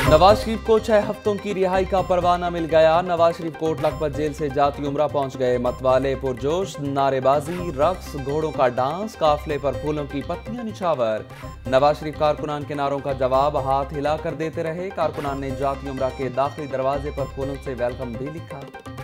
नवाज शरीफ को 6 हफ्तों की रिहाई का परवाना मिल गया। नवाज शरीफ कोट लखपत जेल से जाती उम्रा पहुंच गए। मतवाले पुरजोश, नारेबाजी, रक्स, घोड़ों का डांस, काफिले पर फूलों की पत्तियां निछावर। नवाज शरीफ कारकुनान के नारों का जवाब हाथ हिलाकर देते रहे। कारकुनान ने जाती उम्रा के दाखिली दरवाजे पर फूलों से वेलकम भी लिखा।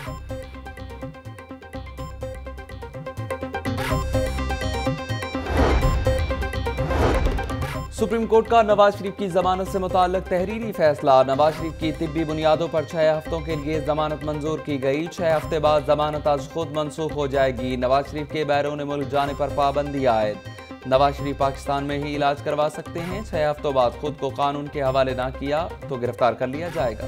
सुप्रीम कोर्ट का नवाज शरीफ की जमानत से मुताल्लिक तहरीरी फैसला। नवाज शरीफ की तिब्बी बुनियादों पर 6 हफ्तों के लिए जमानत मंजूर की गई। 6 हफ्ते बाद जमानत आज खुद मनसूख हो जाएगी। नवाज शरीफ के बैरून मुल्क जाने पर पाबंदी आयद। नवाज शरीफ पाकिस्तान में ही इलाज करवा सकते हैं। 6 हफ्तों बाद खुद को कानून के हवाले ना किया तो गिरफ्तार कर लिया जाएगा।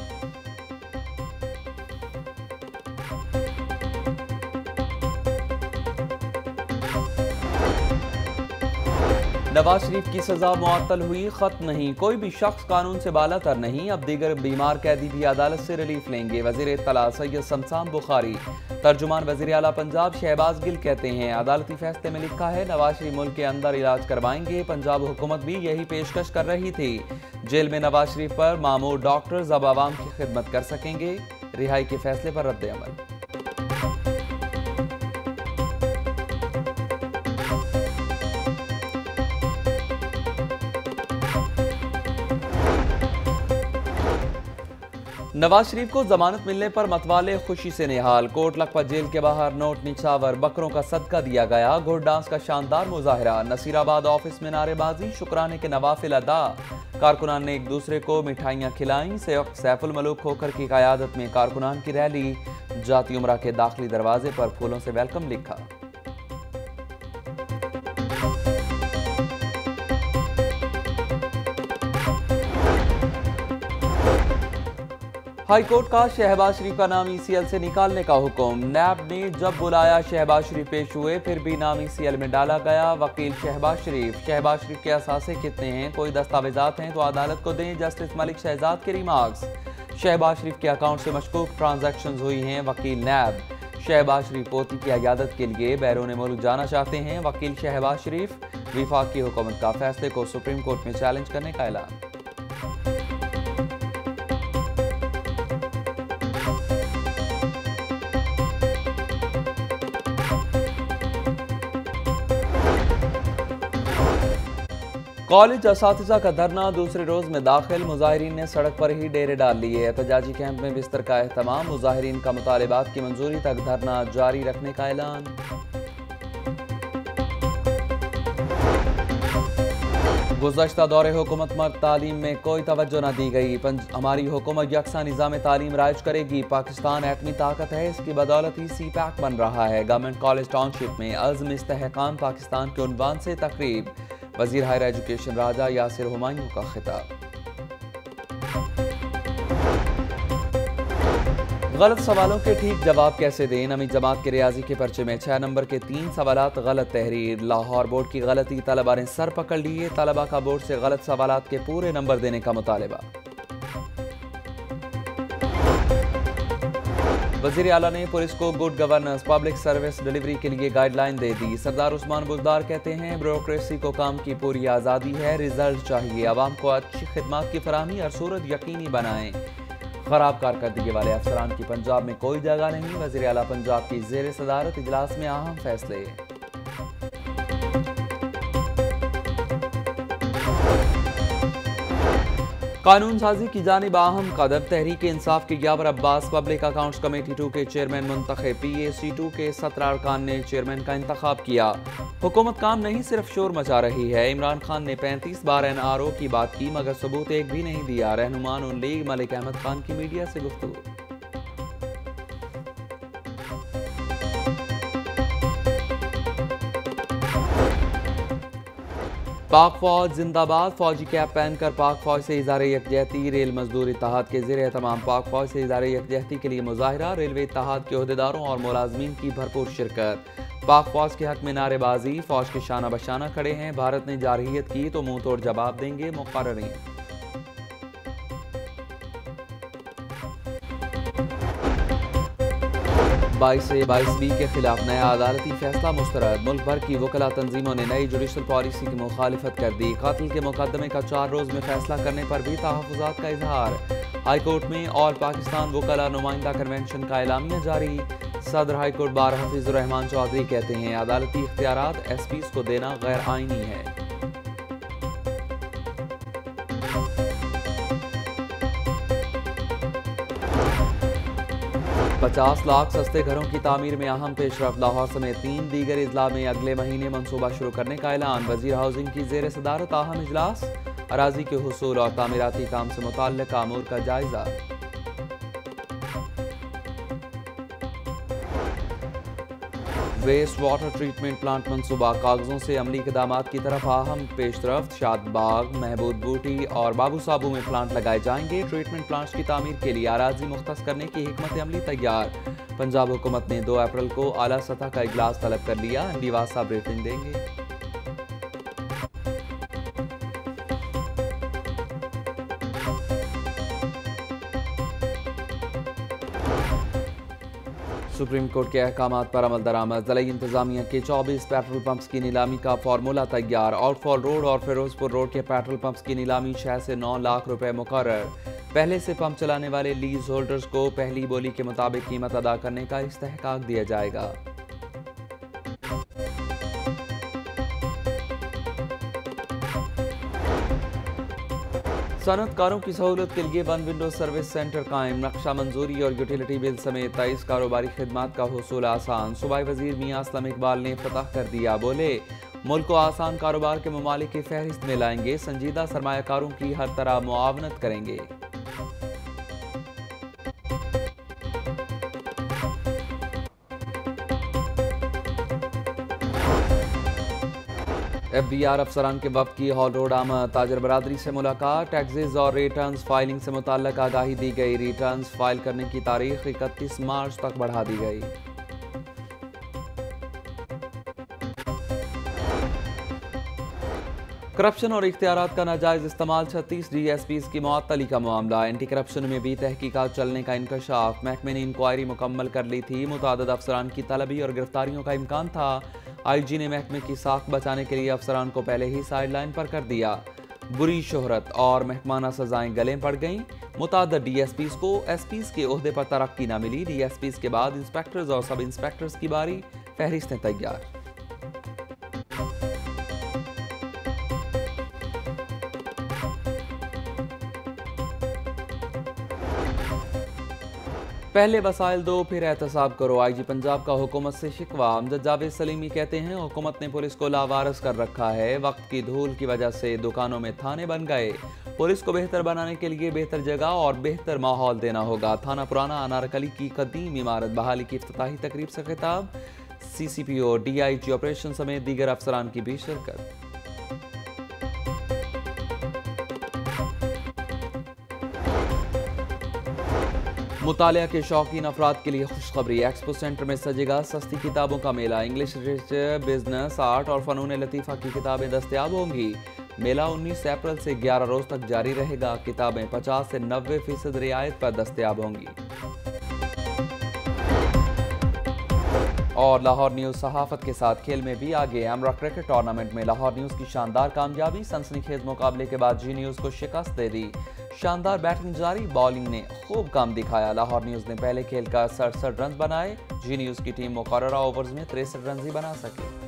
नवाज शरीफ की सजा मुअत्तल हुई, खत्म नहीं। कोई भी शख्स कानून से बालातर नहीं। अब दीगर बीमार कैदी भी अदालत से रिलीफ लेंगे। वजीर इत्तला सैयद शमशान बुखारी। तर्जुमान वजीर आला पंजाब शहबाज गिल कहते हैं, अदालती फैसले में लिखा है नवाज शरीफ मुल्क के अंदर इलाज करवाएंगे। पंजाब हुकूमत भी यही पेशकश कर रही थी। जेल में नवाज शरीफ पर मामूर डॉक्टर्स अब आवाम की खिदमत कर सकेंगे। रिहाई के फैसले पर रद्द अमल। नवाज शरीफ को जमानत मिलने पर मतवाले खुशी से निहाल। कोट लखपत जेल के बाहर नोट निछावर, बकरों का सदका दिया गया। घोड़ डांस का शानदार मुजाहिरा। नसीराबाद ऑफिस में नारेबाजी, शुक्राने के नवाफिल अदा। कारकुनान ने एक दूसरे को मिठाइयां खिलाईं। सैफुल मलूक खोखर की क़यादत में कारकुनान की रैली। जाती उम्रा के दाखिली दरवाजे पर फूलों से वेलकम लिखा। हाई कोर्ट का शहबाज शरीफ का नाम ECL से निकालने का हुक्म। नैब ने जब बुलाया शहबाज शरीफ पेश हुए, फिर भी नाम ECL में डाला गया। वकील शहबाज शरीफ के असासे कितने हैं, कोई दस्तावेजात हैं तो अदालत को दें। जस्टिस मलिक शहजाद के रिमार्क्स। शहबाज शरीफ के अकाउंट से मशकूक ट्रांजैक्शंस हुई हैं। वकील नैब। शहबाज शरीफ पोती की अयादत के लिए बैरून मुल्क जाना चाहते हैं। वकील शहबाज शरीफ। विफाक की हुकूमत का फैसले को सुप्रीम कोर्ट में चैलेंज करने का ऐलान। कॉलेज असातिज़ा का धरना दूसरे रोज में दाखिल। मुजाहिरीन ने सड़क पर ही डेरे डाल लिए। एहतजाजी कैंप में बिस्तर का एहतमाम। मुजाहिरीन का मुतालिबात की मंजूरी तक धरना जारी रखने का ऐलान। गुज़श्ता दौरे हुकूमत मर्द तालीम में कोई तवज्जो न दी गई। हमारी हुकूमत यकसा निज़ाम तालीम राइज करेगी। पाकिस्तान एटमी ताकत है, इसकी बदौलत ही CPAC बन रहा है। गवर्नमेंट कॉलेज टाउनशिप में अज़्म इस्तेहकाम पाकिस्तान के उन्वान से तकरीब। वजीर हायर एजुकेशन राजा यासिर हुमायूं का खिताब। गलत सवालों के ठीक जवाब कैसे दें। नवी जमात के रियाजी के पर्चे में 6 नंबर के 3 सवालात गलत तहरीर। लाहौर बोर्ड की गलती, तलबा ने सर पकड़ लिए। तलबा का बोर्ड से गलत सवालात के पूरे नंबर देने का मुतालिबा। वजीर आला ने पुलिस को good governance, public service delivery के लिए गाइडलाइन दे दी। सरदार उस्मान बुजदार कहते हैं, ब्यूरोक्रेसी को काम की पूरी आज़ादी है, रिजल्ट चाहिए। आवाम को अच्छी खिदमत की फराहमी हर सूरत यकीनी बनाएं। खराब कारकर्दगी वाले अफसरान की पंजाब में कोई जगह नहीं। वजीर आला पंजाब की ज़ेर सदारत इजलास में अहम फैसले। कानून साजी की जानिब अहम कदम। तहरीक इंसाफ के Yawar Abbas public accounts committee 2 के चेयरमैन मुंतखब। PAC 2 के 17 अरकान ने चेयरमैन का इंतखाब किया। हुकूमत काम नहीं सिर्फ शोर मचा रही है। इमरान खान ने 35 बार NRO की बात की मगर सबूत एक भी नहीं दिया। रहनुमा नून लीग मलिक अहमद खान की मीडिया से गुफ्तगू। पाक फौज जिंदाबाद। फौजी कैप पहनकर पाक फौज से इज़हार यकजहती। रेल मजदूर इत्तेहाद के ज़ेर एहतमाम पाक फौज से इज़हार यकजहती के लिए मुजाहिरा। रेलवे इत्तेहाद के ओहदेदारों और मुलाजमीन की भरपूर शिरकत। पाक फौज के हक में नारेबाजी। फौज के शाना बशाना खड़े हैं। भारत ने जारहियत की तो मुंह तोड़ जवाब देंगे मुक़र्रीन। 22A-22B के खिलाफ नया अदालती फैसला मुस्तरद। मुल्क भर की वकला तंजीमों ने नई जुडिशल पॉलिसी की मुखालिफत कर दी। कत्ल के मुकदमे का 4 रोज में फैसला करने पर भी तहफ़्फ़ुज़ात का इजहार। हाई कोर्ट में ऑल पाकिस्तान वकला नुमाइंदा कन्वेंशन का एलामिया जारी। सदर high court bar Hafeezur Rehman Chaudhry कहते हैं अदालती इख्तियारात एसपीज़ को देना गैर आईनी है। $50 लाख सस्ते घरों की तामीर में अहम पेशरफ। लाहौर समेत 3 दीगर इजला में अगले महीने मंसूबा शुरू करने का ऐलान। वजीर हाउसिंग की जेर सदारत अहम इजलास। अराजी के हुसूल और तामीराती काम से मुताल्लिक़ अमूर का जायजा। वेस्ट वाटर ट्रीटमेंट प्लांट मंसूबा कागजों से अमली इक़दामात की तरफ अहम पेशरफ्त। शादबाग, महबूद बूटी और बाबू साबू में प्लांट लगाए जाएंगे। ट्रीटमेंट प्लांट्स की तामीर के लिए अराजी मुख्तस करने की हिकमत अमली तैयार। पंजाब हुकूमत ने 2 अप्रैल को आला सतह का इजलास तलब कर लिया। निवासा ब्रीफिंग देंगे। सुप्रीम कोर्ट के अहकामात पर अमल दरामद। ज़िला इंतजामिया के 24 पेट्रोल पंप्स की नीलामी का फार्मूला तैयार। आउटफॉल रोड और फिरोजपुर रोड के पेट्रोल पंप्स की नीलामी 6 से 9 लाख रुपए मुकर्रर। पहले से पंप चलाने वाले लीज होल्डर्स को पहली बोली के मुताबिक कीमत अदा करने का इस्तेहकाक दिया जाएगा। सनअतकारों की सहूलत के लिए 1 विंडो सर्विस सेंटर कायम। नक्शा मंजूरी और यूटिलिटी बिल समेत 23 कारोबारी खिदमात का हुसूल आसान। सूबाई वजीर मियां असलम इकबाल ने इफ्तिताह कर दिया। बोले मुल्क को आसान कारोबार के ममालिक की फहरिस्त में लाएंगे। संजीदा सरमायाकारों की हर तरह मुआवनत करेंगे। FBR अफसरान के वफ्द की हॉल रोड आमद। ताजर बरादरी से मुलाकात। टैक्सेस और रिटर्न्स फाइलिंग से मुताल्लिक आगाही दी गई। रिटर्न्स फाइल करने की तारीख 31 मार्च तक बढ़ा दी गई। करप्शन और इख्तियारात का नाजायज इस्तेमाल। 36 DSPs की मुअत्तली का मामला। एंटी करप्शन में भी तहकीकात चलने का इंकशाफ। महकमे ने इंक्वायरी मुकम्मल कर ली थी। मुतादिद अफसरान की तलबी और गिरफ्तारियों का इम्कान था। IG ने महकमे की साख बचाने के लिए अफसरान को पहले ही साइडलाइन पर कर दिया। बुरी शोहरत और महकमाना सजाएं गले पड़ गईं। मुतादिद DSPs को SPs के ओहदे पर तरक्की न मिली। DSPs के बाद इंस्पेक्टर्स और सब इंस्पेक्टर्स की बारी। फहरिस्तें तैयार। पहले वसाइल दो फिर एहतसाब करो। IG पंजाब का हुकूमत से शिकवा। अमजद जावेद सलीमी कहते हैं हुकूमत ने पुलिस को लावारिस कर रखा है। वक्त की धूल की वजह से दुकानों में थाने बन गए। पुलिस को बेहतर बनाने के लिए बेहतर जगह और बेहतर माहौल देना होगा। थाना पुराना अनारकली की कदीम इमारत बहाली की इफ्तिताही तकरीब से खिताब। CCPO, DIG ऑपरेशन समेत दीगर अफसरान की भी शिरकत। मुतालिया के शौकीन अफराद के लिए खुशखबरी। एक्सपो सेंटर में सजेगा सस्ती किताबों का मेला। इंग्लिश लिटरेचर, बिजनेस, आर्ट और फ़नून लतीफ़ा की किताबें दस्तयाब होंगी। मेला 19 अप्रैल से 11 रोज तक जारी रहेगा। किताबें 50 से 90% रियायत पर दस्तयाब होंगी। और लाहौर न्यूज़ सहाफ़त के साथ खेल में भी आगे। अमरा क्रिकेट टूर्नामेंट में लाहौर न्यूज़ की शानदार कामयाबी। सनसनीखेज मुकाबले के बाद जी न्यूज़ को शिकस्त दे दी। शानदार बैटिंग जारी, बॉलिंग ने खूब काम दिखाया। लाहौर न्यूज़ ने पहले खेल का 67 रन बनाए। जी न्यूज़ की टीम मुकर्ररा ओवर्स में 63 रन ही बना सकी।